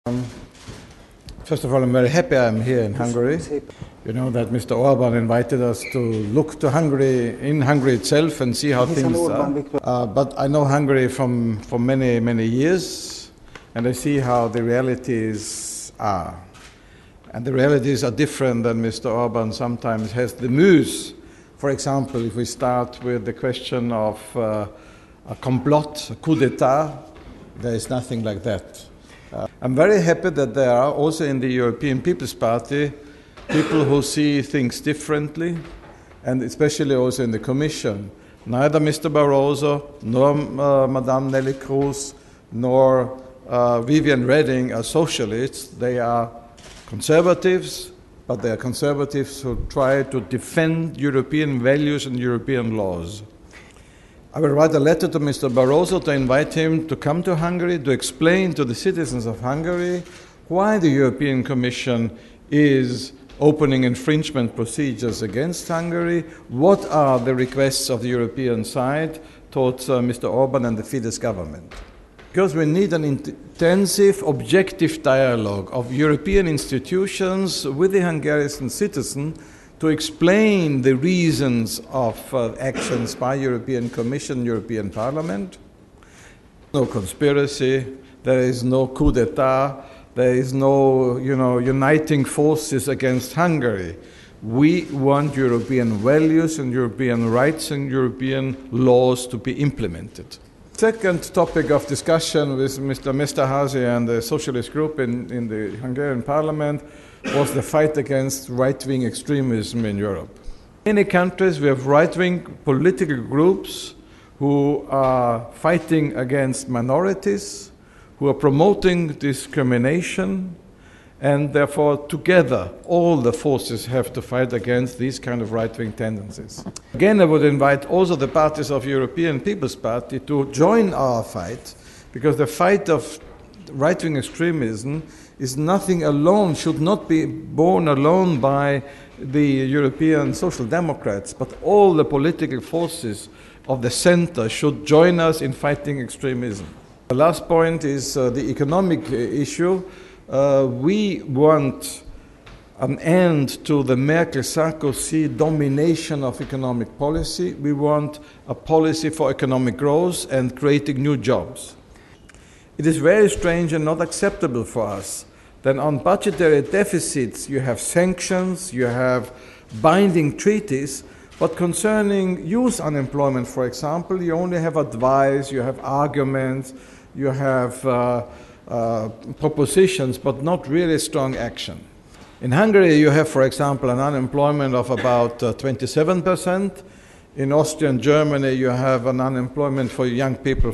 First of all, I'm very happy I'm here in Hungary. You know that Mr. Orbán invited us to look to Hungary, in Hungary itself, and see how things are. But I know Hungary for many, many years, and I see how the realities are. And the realities are different than Mr. Orbán sometimes has the muse. For example, if we start with the question of a complot, a coup d'etat, there is nothing like that. I'm very happy that there are also in the European People's Party people who see things differently, and especially also in the Commission. Neither Mr. Barroso, nor Madame Neelie Kroes, nor Viviane Reding are socialists. They are conservatives, but they are conservatives who try to defend European values and European laws. I will write a letter to Mr. Barroso to invite him to come to Hungary to explain to the citizens of Hungary why the European Commission is opening infringement procedures against Hungary, what are the requests of the European side towards Mr. Orbán and the Fidesz government. Because we need an intensive, objective dialogue of European institutions with the Hungarian citizen to explain the reasons of actions by European Commission, European Parliament. No conspiracy, there is no coup d'etat, there is no, uniting forces against Hungary. We want European values and European rights and European laws to be implemented. Second topic of discussion with Mr. Mesterházy and the Socialist Group in the Hungarian Parliament was the fight against right-wing extremism in Europe. In many countries we have right-wing political groups who are fighting against minorities, who are promoting discrimination, and therefore together all the forces have to fight against these kind of right-wing tendencies. Again, I would invite also the parties of European People's Party to join our fight, because the fight of right-wing extremism is nothing alone, should not be borne alone by the European Social Democrats, but all the political forces of the center should join us in fighting extremism. The last point is the economic issue. We want an end to the Merkel-Sarkozy domination of economic policy. We want a policy for economic growth and creating new jobs. It is very strange and not acceptable for us that on budgetary deficits you have sanctions, you have binding treaties, but concerning youth unemployment, for example, you only have advice, you have arguments, you have propositions, but not really strong action. In Hungary you have, for example, an unemployment of about 27%. In Austria and Germany you have an unemployment for young people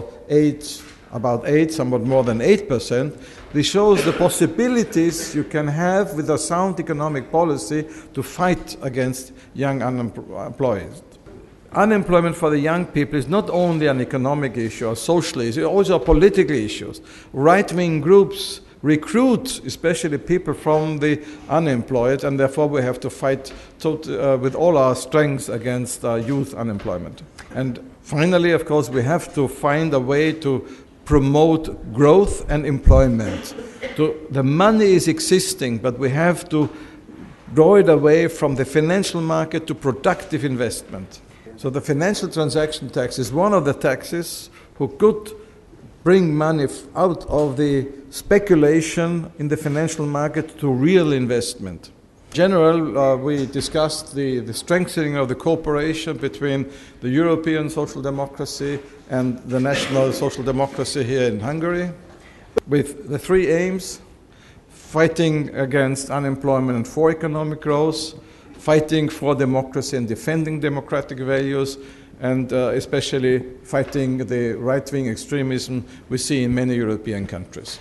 about 8, somewhat more than 8%. This shows the possibilities you can have with a sound economic policy to fight against young unemployed. Unemployment for the young people is not only an economic issue or social issue, it's also a political issue. Right-wing groups recruit especially people from the unemployed, and therefore we have to fight with all our strengths against youth unemployment. And finally, of course, we have to find a way to promote growth and employment. The money is existing, but we have to draw it away from the financial market to productive investment. So the financial transaction tax is one of the taxes who could bring money out of the speculation in the financial market to real investment. In general, we discussed the strengthening of the cooperation between the European social democracy and the national social democracy here in Hungary, with the three aims: fighting against unemployment and for economic growth, fighting for democracy and defending democratic values, and especially fighting the right-wing extremism we see in many European countries.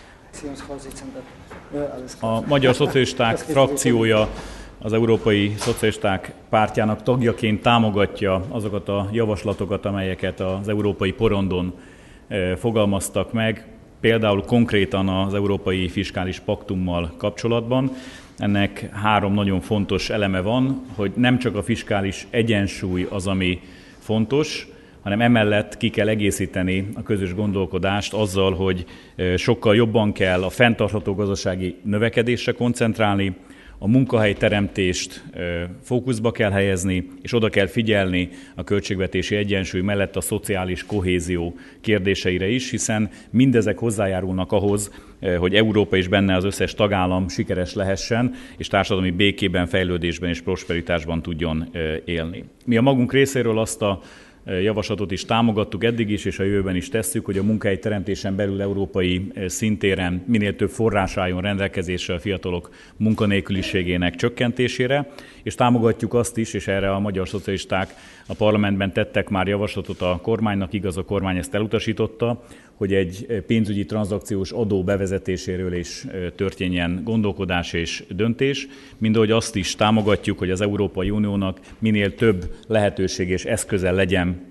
A Magyar Szocialisták frakciója az Európai Szocialisták Pártjának tagjaként támogatja azokat a javaslatokat, amelyeket az Európai Porondon fogalmaztak meg, például konkrétan az Európai Fiskális Paktummal kapcsolatban. Ennek 3 nagyon fontos eleme van, hogy nem csak a fiskális egyensúly az, ami fontos, hanem emellett ki kell egészíteni a közös gondolkodást azzal, hogy sokkal jobban kell a fenntartható gazdasági növekedésre koncentrálni, a munkahelyteremtést fókuszba kell helyezni, és oda kell figyelni a költségvetési egyensúly mellett a szociális kohézió kérdéseire is, hiszen mindezek hozzájárulnak ahhoz, hogy Európa és benne az összes tagállam sikeres lehessen, és társadalmi békében, fejlődésben és prosperitásban tudjon élni. Mi a magunk részéről azt a javaslatot is támogattuk eddig is, és a jövőben is tesszük, hogy a munkahelyteremtésen belül európai szintéren minél több forrás álljon rendelkezésre a fiatalok munkanélküliségének csökkentésére, és támogatjuk azt is, és erre a magyar szocialisták a parlamentben tettek már javaslatot a kormánynak, igaz, a kormány ezt elutasította, hogy egy pénzügyi tranzakciós adó bevezetéséről is történjen gondolkodás és döntés, mindahogy azt is támogatjuk, hogy az Európai Uniónak minél több lehetőség és eszköze legyen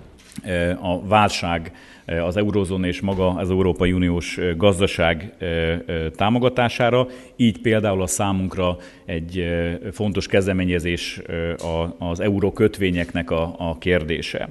a válság, az eurózóna és maga az Európai Uniós gazdaság támogatására. Így például a számunkra egy fontos kezdeményezés az eurókötvényeknek a kérdése.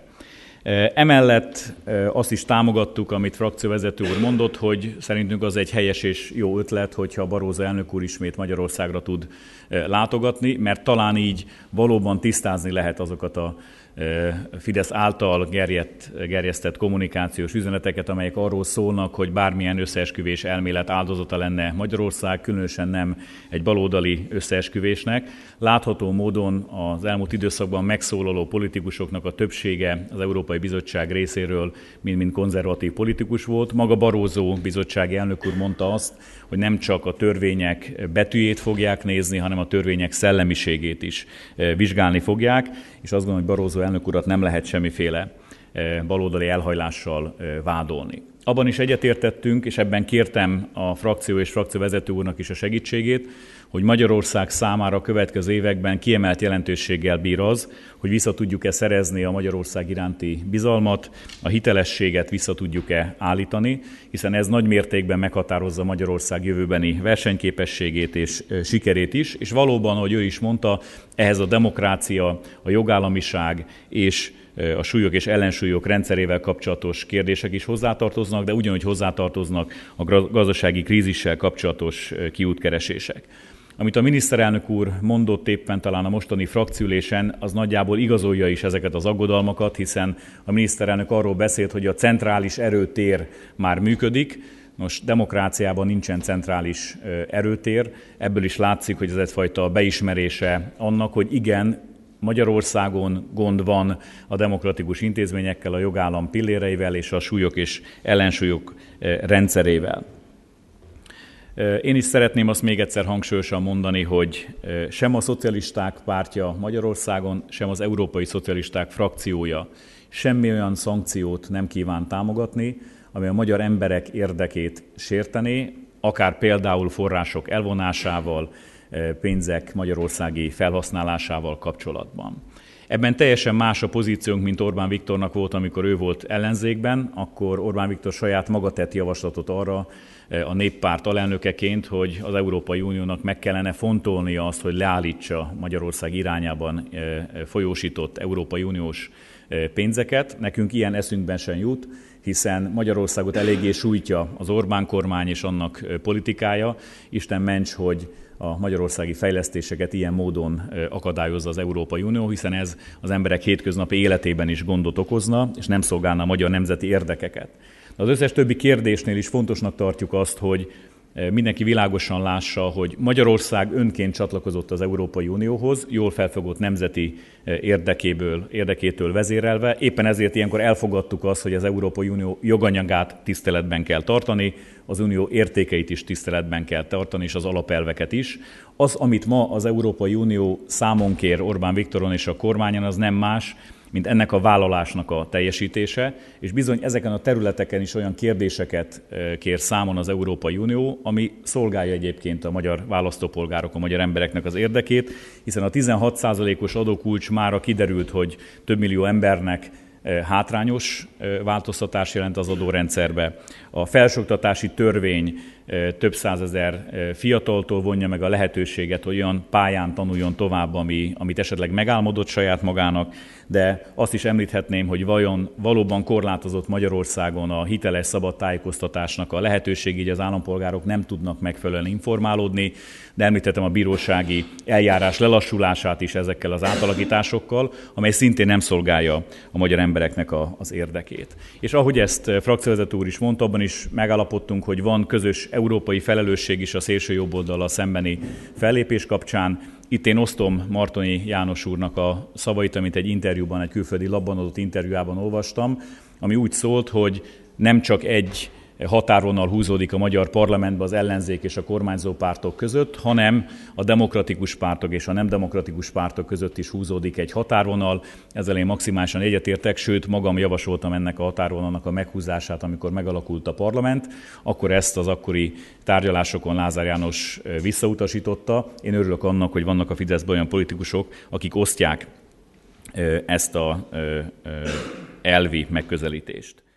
Emellett azt is támogattuk, amit frakcióvezető úr mondott, hogy szerintünk az egy helyes és jó ötlet, hogyha Barroso elnök úr ismét Magyarországra tud látogatni, mert talán így valóban tisztázni lehet azokat a Fidesz által gerjesztett kommunikációs üzeneteket, amelyek arról szólnak, hogy bármilyen összeesküvés elmélet áldozata lenne Magyarország, különösen nem egy baloldali összeesküvésnek. Látható módon az elmúlt időszakban megszólaló politikusoknak a többsége az Európai Bizottság részéről mind konzervatív politikus volt. Maga Barroso bizottsági elnök úr mondta azt, hogy nem csak a törvények betűjét fogják nézni, hanem a törvények szellemiségét is vizsgálni fogják, és azt gondolom, hogy Barroso elnök urat nem lehet semmiféle baloldali elhajlással vádolni. Abban is egyetértettünk, és ebben kértem a frakció és frakcióvezető úrnak is a segítségét, hogy Magyarország számára a következő években kiemelt jelentőséggel bír az, hogy vissza tudjuk-e szerezni a Magyarország iránti bizalmat, a hitelességet vissza tudjuk-e állítani, hiszen ez nagy mértékben meghatározza Magyarország jövőbeni versenyképességét és sikerét is, és valóban, ahogy ő is mondta, ehhez a demokrácia, a jogállamiság és a súlyok és ellensúlyok rendszerével kapcsolatos kérdések is hozzátartoznak, de ugyanúgy hozzátartoznak a gazdasági krízissel kapcsolatos kiútkeresések. Amit a miniszterelnök úr mondott éppen talán a mostani frakciülésen, az nagyjából igazolja is ezeket az aggodalmakat, hiszen a miniszterelnök arról beszélt, hogy a centrális erőtér már működik. Nos, demokráciában nincsen centrális erőtér, ebből is látszik, hogy ez egyfajta beismerése annak, hogy igen, Magyarországon gond van a demokratikus intézményekkel, a jogállam pilléreivel és a súlyok és ellensúlyok rendszerével. Én is szeretném azt még egyszer hangsúlyosan mondani, hogy sem a szocialisták pártja Magyarországon, sem az európai szocialisták frakciója semmi olyan szankciót nem kíván támogatni, ami a magyar emberek érdekét sértené, akár például források elvonásával, pénzek magyarországi felhasználásával kapcsolatban. Ebben teljesen más a pozíciónk, mint Orbán Viktornak volt, amikor ő volt ellenzékben, akkor Orbán Viktor saját maga tett javaslatot arra a Néppárt alelnökeként, hogy az Európai Uniónak meg kellene fontolnia azt, hogy leállítsa Magyarország irányában folyósított Európai Uniós pénzeket. Nekünk ilyen eszünkben sem jut, hiszen Magyarországot eléggé sújtja az Orbán kormány és annak politikája. Isten ments, hogy a magyarországi fejlesztéseket ilyen módon akadályozza az Európai Unió, hiszen ez az emberek hétköznapi életében is gondot okozna, és nem szolgálna a magyar nemzeti érdekeket. De az összes többi kérdésnél is fontosnak tartjuk azt, hogy mindenki világosan lássa, hogy Magyarország önként csatlakozott az Európai Unióhoz, jól felfogott nemzeti érdekétől vezérelve. Éppen ezért ilyenkor elfogadtuk azt, hogy az Európai Unió joganyagát tiszteletben kell tartani, az unió értékeit is tiszteletben kell tartani, és az alapelveket is. Az, amit ma az Európai Unió számon kér Orbán Viktoron és a kormányon, az nem más, mint ennek a vállalásnak a teljesítése, és bizony ezeken a területeken is olyan kérdéseket kér számon az Európai Unió, ami szolgálja egyébként a magyar választópolgárok, a magyar embereknek az érdekét, hiszen a 16%-os adókulcs mára kiderült, hogy több millió embernek hátrányos változtatás jelent az adórendszerbe. A felsőoktatási törvény több százezer fiataltól vonja meg a lehetőséget, hogy olyan pályán tanuljon tovább, amit esetleg megálmodott saját magának, de azt is említhetném, hogy vajon valóban korlátozott Magyarországon a hiteles szabad tájékoztatásnak a lehetőség, így az állampolgárok nem tudnak megfelelően informálódni, de említettem a bírósági eljárás lelassulását is ezekkel az átalakításokkal, amely szintén nem szolgálja a magyar embereknek az érdekét. És ahogy ezt frakcióvezető úr is mondta, abban is megállapodtunk, hogy van közös európai felelősség is a szélső jobboldallal szembeni fellépés kapcsán. Itt én osztom Martonyi János úrnak a szavait, amit egy interjúban, egy külföldi labban adott interjújában olvastam, ami úgy szólt, hogy nem csak egy határvonal húzódik a magyar parlamentben az ellenzék és a kormányzó pártok között, hanem a demokratikus pártok és a nem demokratikus pártok között is húzódik egy határvonal. Ezzel én maximálisan egyetértek, sőt magam javasoltam ennek a határvonalnak a meghúzását, amikor megalakult a parlament, akkor ezt az akkori tárgyalásokon Lázár János visszautasította. Én örülök annak, hogy vannak a Fideszben olyan politikusok, akik osztják ezt a elvi megközelítést.